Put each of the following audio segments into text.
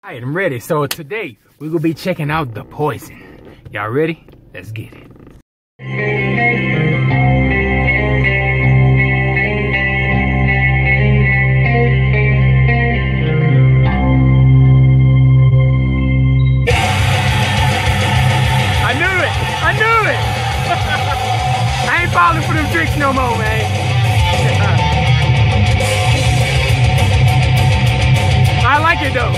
Alright, I'm ready. So today, we're gonna be checking out the poison. Y'all ready? Let's get it. I knew it! I ain't falling for them tricks no more, man. I like it though.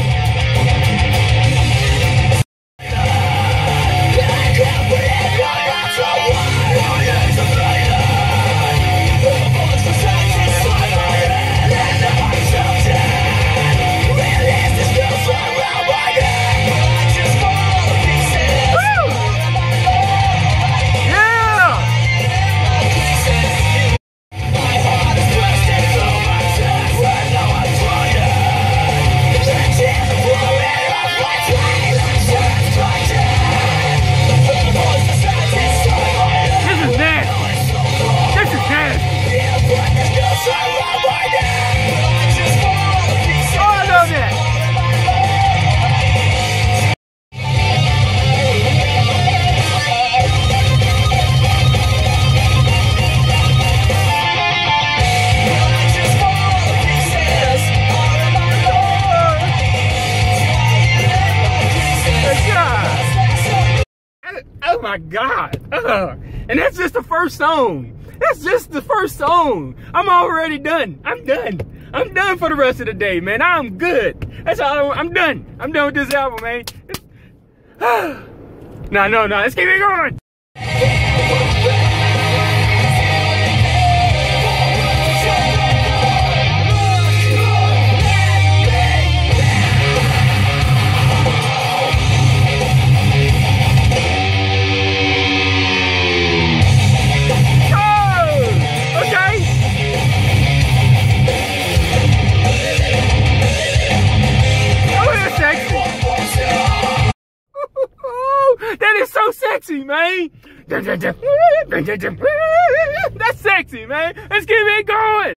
Oh my God. And that's just the first song. That's just the first song. I'm already done. I'm done. I'm done for the rest of the day, man. I'm good. That's all. I'm done. I'm done with this album, man. No. Let's keep it going. That is so sexy, man. That's sexy, man. Let's keep it going.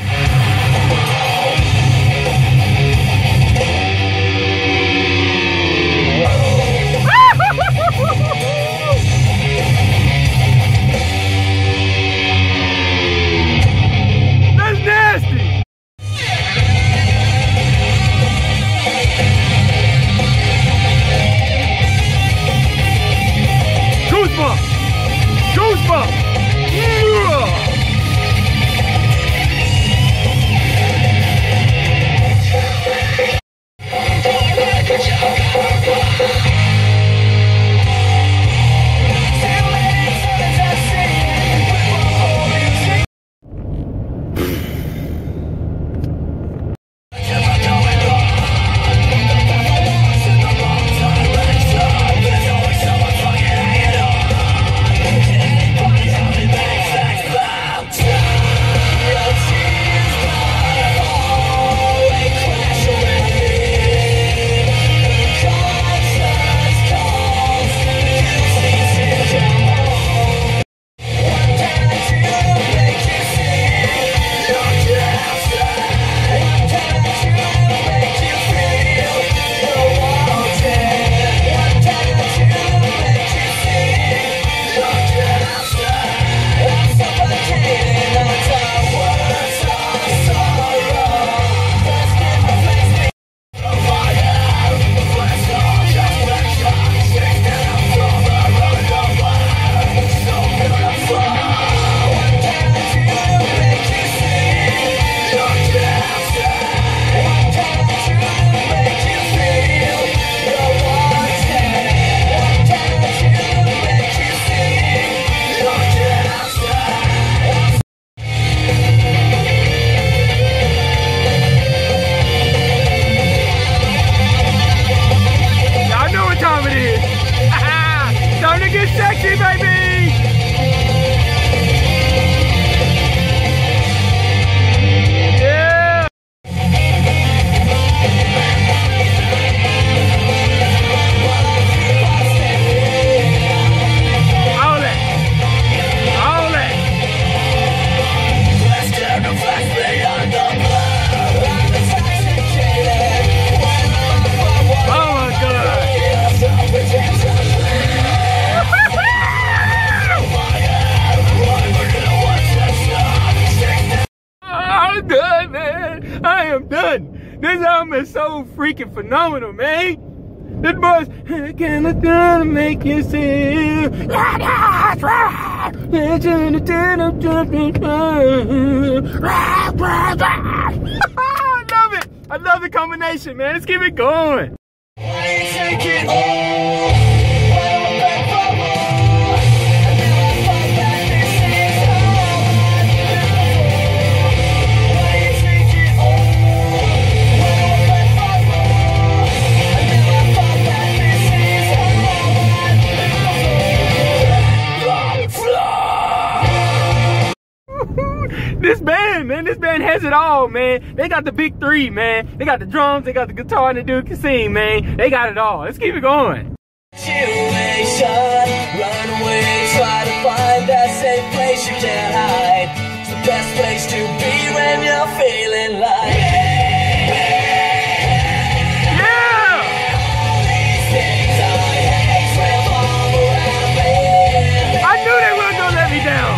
That's nasty. Goosebumps! This album is so freaking phenomenal, man. This boy's can I do to make you see? I love it. I love the combination, man. Let's keep it going. This band, man, this band has it all, man. They got the big three, man. They got the drums, they got the guitar, and the dude can sing, man. They got it all. Let's keep it going. Situation, run away, try to find that safe place you can't hide. It's the best place to be when you're feeling like I knew they weren't gonna let me down.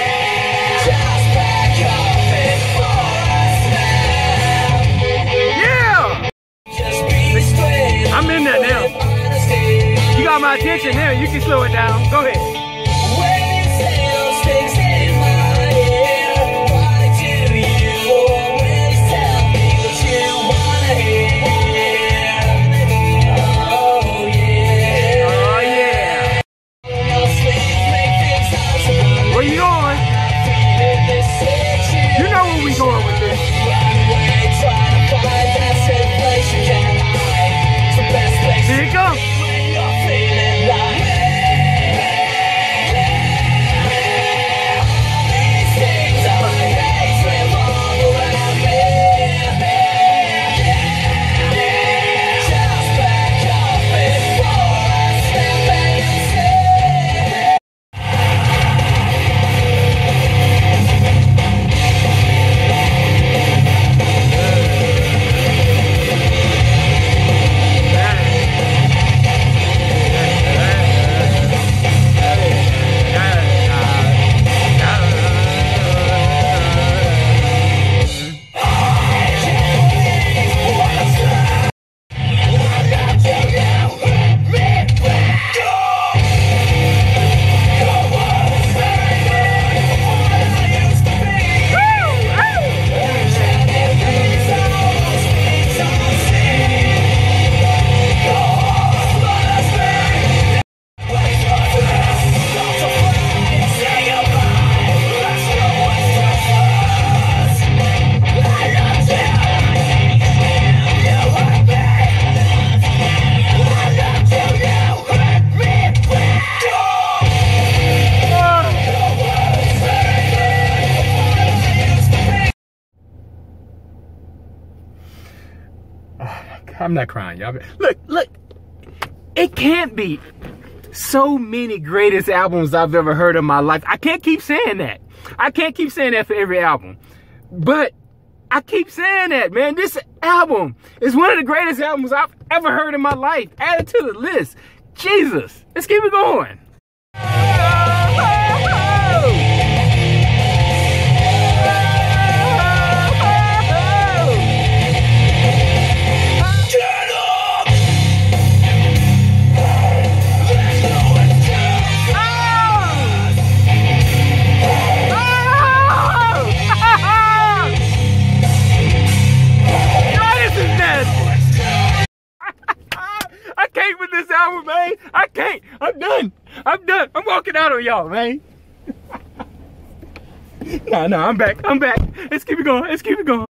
I'm in there now. You got my attention now. You can slow it down. Go ahead. When you say those things in my ear, why do you always tell me what you wanna hear? Oh yeah. Oh yeah. Those things make things possible. Where you going? You know where we going with this. Here it comes. I'm not crying, y'all. Look. It can't be so many greatest albums I've ever heard in my life. I can't keep saying that. I can't keep saying that for every album. But I keep saying that, man. This album is one of the greatest albums I've ever heard in my life. Add it to the list. Jesus. Let's keep it going. Man, I can't. I'm done. I'm walking out on y'all, man. No, I'm back. Let's keep it going.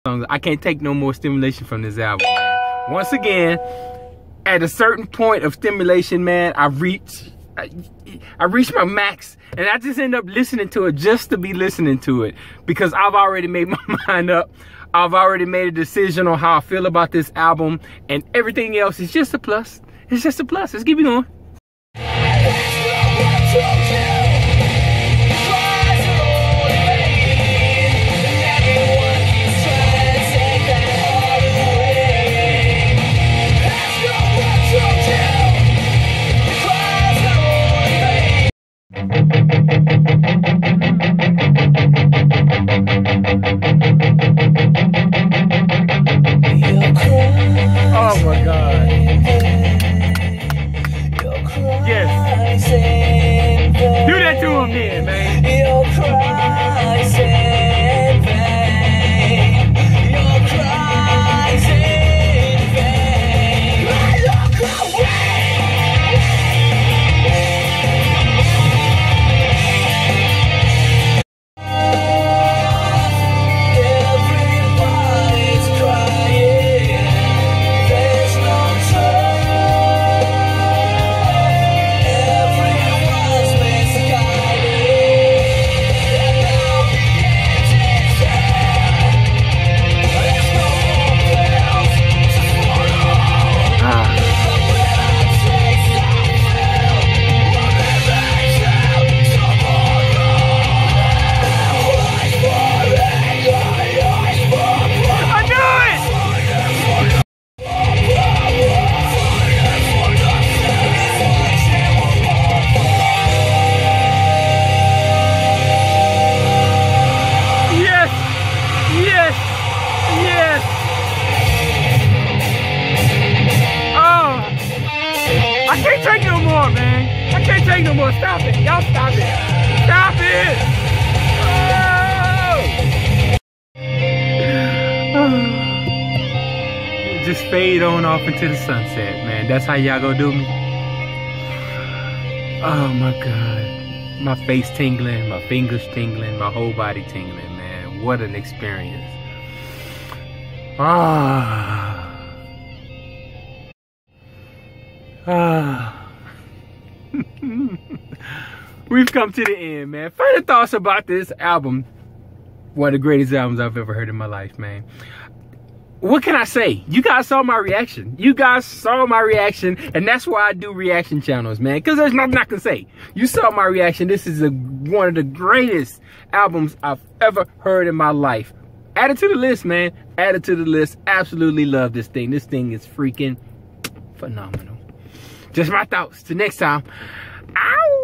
I can't take no more stimulation from this album, man. Once again, at a certain point of stimulation, man, I reach my max, and I just end up listening to it just to be listening to it, because I've already made my mind up. I've already made a decision on how I feel about this album, and everything else is just a plus. It's just a plus. Let's keep it going. Oh my God. Yes. Do that to him then, man. Your cries in vain. Your cries in vain. Look away. Everybody's crying. There's no everyone's misguided, and now the end is here. There's no more pills to swallow. The bitter taste of hell will never tell tomorrow. I knew it! Yes! Yes! Yes! Oh! I can't take no more, man! I can't take no more. Stop it! Y'all stop it! Stop it! Oh! Just fade on off into the sunset, man. That's how y'all gonna do me? Oh my God. My face tingling, my fingers tingling, my whole body tingling, man. What an experience. We've come to the end, man. Further thoughts about this album. One of the greatest albums I've ever heard in my life, man. What can I say? You guys saw my reaction. You guys saw my reaction, and that's why I do reaction channels, man, because there's nothing I can say. You saw my reaction. This is one of the greatest albums I've ever heard in my life. Add it to the list, man. Add it to the list. Absolutely love this thing. This thing is freaking phenomenal. Just my thoughts. Till next time. Ow!